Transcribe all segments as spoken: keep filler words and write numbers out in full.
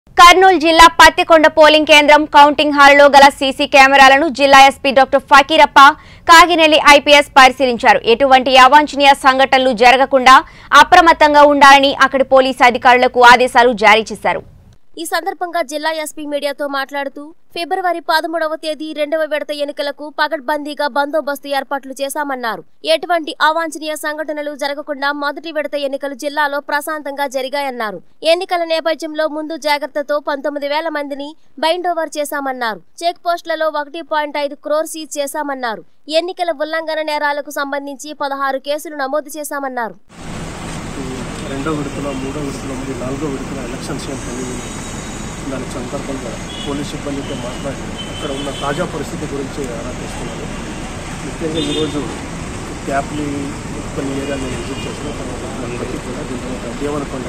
కర్నూలు జిల్లా పత్తికొండ పోలింగ్ కేంద్రం కౌంటింగ్ హాల్లో గల సీసీ కెమెరాలను జిల్లా SP doctor Fakirappa Kaginelli IPS పరిశీలించారు. ఎటువంటి అవాంఛనీయ సంఘటనలు జరగకుండా అప్రమత్తంగా ఉండాలని అక్కడి పోలీసు అధికారులకు ఆదేశాలు జారీ చేశారు. ఈ సందర్భంగా జిల్లా ఎస్పీ మీడియాతో మాట్లాడుతూ ఫిబ్రవరి పదమూడవ తేదీ రెండవ విడత ఎన్నికలకు పగడ్బందీగా బందోబస్తు ఏర్పాట్లు చేశామన్నారు. ఎటువంటి అవాంఛనీయ సంఘటనలు జరగకుండా మొదటి విడత ఎన్నికలు జిల్లాలో ప్రశాంతంగా జరిగాయన్నారు. ఎన్నికల నేపథ్యంలో ముందు జాగ్రత్తతో పంతొమ్మిది వేల మందిని బైండ్ ఓవర్ చేశామన్నారు. చెక్ పోస్టులలో ఒకటి పాయింట్ ఐదు క్రోర్ సీజ్ చేశామన్నారు. ఎన్నికల ఉల్లంఘన నేరాలకు సంబంధించి పదహారు కేసులు నమోదు చేశామన్నారు. రెండో విడతలో మూడో విడతలో మరియు నాలుగో విడతలో ఎలక్షన్స్ ఏం కలిగి దాని సందర్భంగా పోలీస్ సిబ్బందితో మాట్లాడి అక్కడ ఉన్న తాజా పరిస్థితి గురించి ఆరా తీస్తున్నాను. ముఖ్యంగా ఈరోజు క్యాప్లీ కొన్ని ఏరియాలు నేను విజిట్ చేసిన తర్వాత బట్టి కూడా దీంట్లో దేవనకొండ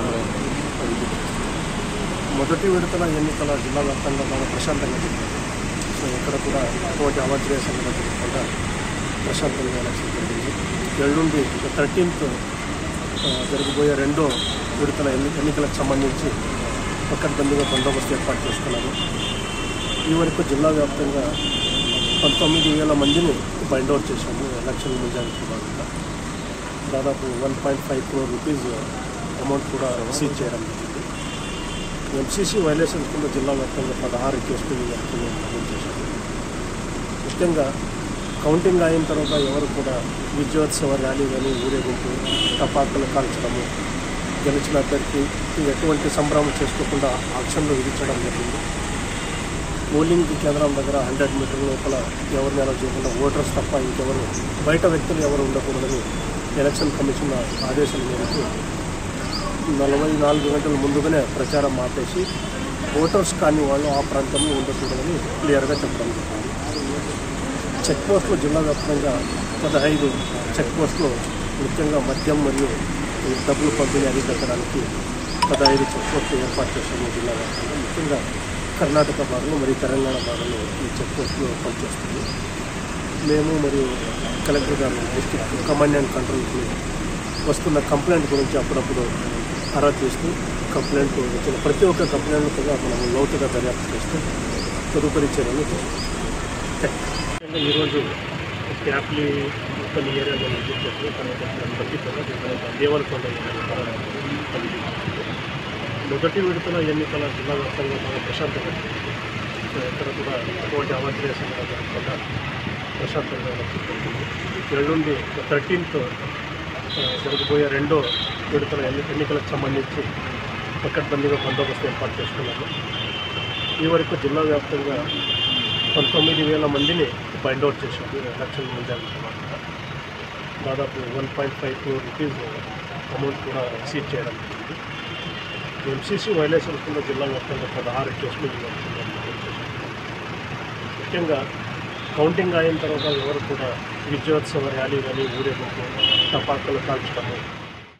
మొదటి విడతల ఎన్నికల జిల్లా వ్యాప్తంగా బాగా ప్రశాంతంగా జరిగింది. సో ఎక్కడ కూడా ఎటువంటి అవాంఛనీయ సంఘటన జరగకుండా ప్రశాంతంగా ఎలక్షన్ జరిగింది. ఎల్లుండి థర్టీన్త్ జరగబోయే రెండో విడతల ఎన్ని ఎన్నికలకు సంబంధించి పకడ్బందీగా బందోబస్తు ఏర్పాటు చేసుకున్నాము. ఈ వరకు జిల్లా వ్యాప్తంగా పంతొమ్మిది వేల మందిని బైండ్ అవుట్ చేశాము. ఎలక్షన్ ముంజాగ్రత్త భాగంగా దాదాపు one point five crore rupees amount కూడా సీజ్ చేయడం జరిగింది. ఎంసీసీ వైలేషన్స్ కింద జిల్లా వ్యాప్తంగా పదహారు కేసులు నమోదు చేశాము. ముఖ్యంగా కౌంటింగ్ అయిన తర్వాత ఎవరు కూడా విజయోత్సవ ర్యాలీ కానీ ఊరేగింపు టపాకులు కాల్చడము, గెలిచిన అభ్యర్థి ఎటువంటి సంబరాలు చేసుకోకుండా ఆక్షన్లు విధించడం జరిగింది. పోలింగ్ కేంద్రం దగ్గర హండ్రెడ్ మీటర్ల లోపల ఎవరిని అలౌ చేయకుండా ఓటర్స్ తప్ప ఇంకెవరు బయట వ్యక్తులు ఎవరు ఉండకూడదని ఎలక్షన్ కమిషన్ ఆదేశాల మేరకు నలభై నాలుగు గంటల ముందుగానే ప్రచారం ఆపేసి ఓటర్స్ కాని వాళ్ళు ఆ ప్రాంతంలో ఉండకూడదని క్లియర్గా చెప్పడం జరిగింది. చెక్ పోస్టులు జిల్లా వ్యాప్తంగా పదహైదు చెక్ పోస్టులు ముఖ్యంగా మద్యం మరియు డబ్బులు పంపిణీ అరికట్టడానికి పదహైదు చెక్ పోస్టులు ఏర్పాటు చేశాము. జిల్లా వ్యాప్తంగా ముఖ్యంగా కర్ణాటక భాగంలో మరియు తెలంగాణ భాగంలో ఈ చెక్ పోస్టులు పనిచేస్తుంది. మేము మరియు కలెక్టర్ గారు డిస్ట్రిక్ట్ కమాండ్ అండ్ కంట్రోల్కి వస్తున్న కంప్లైంట్ గురించి అప్పుడప్పుడు ఆరా తీస్తూ కంప్లైంట్ వచ్చిన ప్రతి ఒక్క కంప్లైంట్ కూడా మనం లోతుగా దర్యాప్తు చేస్తూ తదుపరి చర్యలు చేస్తాం. ఈరోజు క్యాప్లీ కొన్ని ఏరియాలో విజిట్ చేసి బట్టి కూడా దేవనకొండ మొదటి విడతల ఎన్నికల జిల్లా వ్యాప్తంగా బాగా ప్రశాంతంగా జరిగింది. సో ఎక్కడ కూడా ఎటువంటి అవాంఛనీయ సంఘటన జరగకుండా ప్రశాంతంగా జరిగింది. ఎల్లుండి థర్టీన్త్ జరగబోయే రెండో విడతల ఎన్ని ఎన్నికలకు సంబంధించి పకడ్బందీగా బందోబస్తు ఏర్పాటు చేసుకున్నాము. ఈ వరకు జిల్లా వ్యాప్తంగా పంతొమ్మిది వేల మందిని బైండ్ అవుట్ చేశాము. ఎలక్షన్ ముంజాగ్రత్త భాగంగా దాదాపు one point five crore rupees amount కూడా సీజ్ చేయడం జరిగింది. ఎంసీసీ వైలేషన్స్ కింద జిల్లా వ్యాప్తంగా పదహారు కేసులు ముఖ్యంగా కౌంటింగ్ అయిన తర్వాత ఎవరు కూడా విజయోత్సవ ర్యాలీ కానీ ఊరేగింపు టపాకులు కాల్చడము